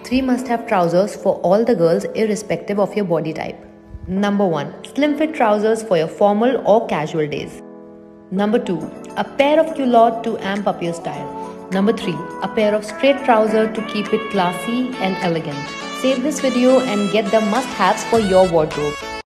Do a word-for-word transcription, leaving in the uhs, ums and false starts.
three must-have trousers for all the girls irrespective of your body type. Number one. Slim fit trousers for your formal or casual days. Number two. A pair of culottes to amp up your style. Number three. A pair of straight trousers to keep it classy and elegant. Save this video and get the must-haves for your wardrobe.